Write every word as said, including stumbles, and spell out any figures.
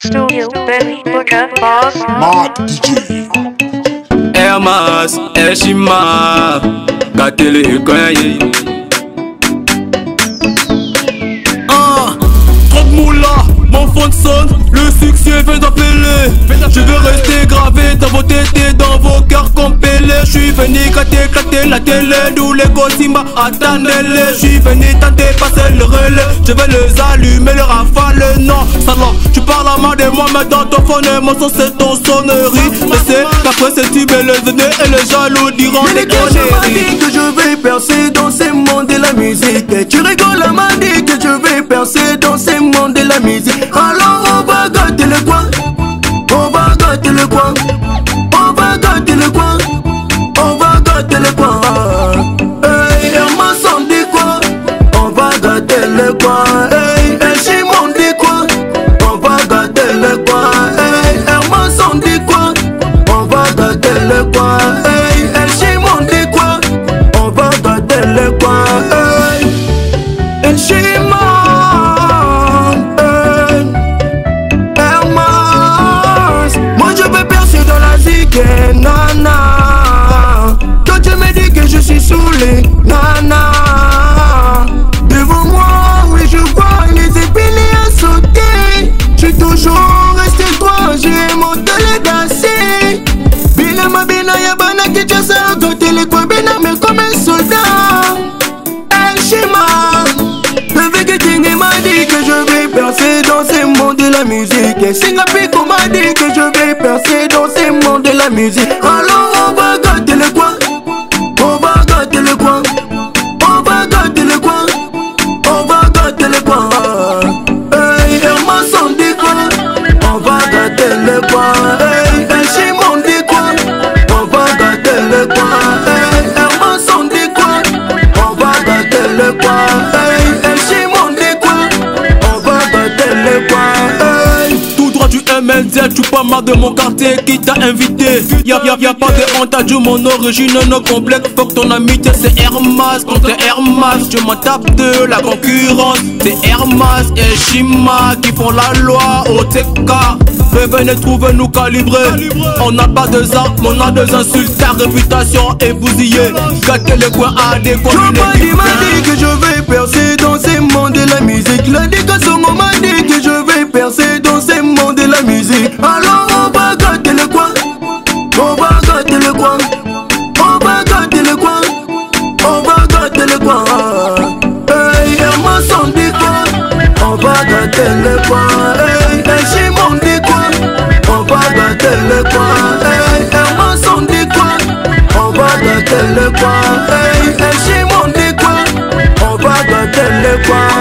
Studio Benny Booker Boss Mad D J Hermas, Eshima, Gatele Kanye. Ah, trop de moula, mon fond sonne, le succès vient d'appeler. Je veux rester gravé dans vos tétés, dans vos cœurs compélés. Je suis venu éclater, éclater la télé, d'où les Gosimba attendez-les. Je suis venu tenter passer le relais, je vais les allumer, les rafales. Non, salon, tu parles à mal de moi, mais dans ton phone, mon son c'est ton sonnerie. Je sais qu'après c'est tu mets les ennemis et les jaloux diront des conneries. Dit que je vais percer dans ce monde de la musique. Et tu rigoles, elle m'a dit que je vais percer dans ce monde de la musique. Alors on va gâter le coin, on va gâter le coin, on va gâter le coin, on va gâter le coin. Hey, Hermas on dit quoi? On va gâter le coin. Hey, Eshima on dit quoi? On va gâter le coin. Hey, Hermas on dit quoi? On va gâter le coin. Hey, Eshima on dit quoi? On va gâter le coin. Hey, Eshima. Nana, quand tu me dis que je suis saoulé, nana, devant moi, oui je vois les épines à sauter. Je suis toujours resté droit, j'ai monté les dassés. Bina ma bina yabana qui t'a ça, côté les quoi bina mais comme un soldat. Eshima, le végueting m'a dit que je vais percer dans ce monde de la musique. Et Singapico m'a dit que je vais percer dans ce monde de la musique. Alors on va gâter le coin, on va gâter le coin, on va gâter le coin, on va gâter le coin. Hey, Hermas on dit quoi? On va gâter le coin. Hey, Eshima on dit quoi? On va gâter le coin. Hey, Hermas on dit quoi? On va gâter le coin. Hey, Eshima on dit quoi? On va gâter le coin. Hey. Tout droit du M L Z, tu pas marre de mon quartier qui t'a invité. Y'a, y'a, y'a pas de honte à Dieu, mon origine, nos complexes. Faut que ton amitié c'est Hermas, contre Hermas, tu m'en tapes de la concurrence. C'est Hermas et Eshima qui font la loi au T K. Venez trouver nous calibrer. On n'a pas de armes, on a des insultes. Ta réputation est bousillée. Gâtez les coins à des communes. Joe Buddy m'a dit que je vais percer dans ce monde de la musique. L'indication m'a dit que je vais percer dans ce monde de la musique. Alors on va gâter le coin, on va gâter le coin, on va gâter le coin, on va gâter le coin. Hey, Hermas on dit quoi? On va gâter le coin. Hey, Eshima on dit quoi? On va gâter le coin. Hey, Hermas on dit quoi? On va gâter le coin. Hey, Eshima on dit quoi? On va gâter le coin.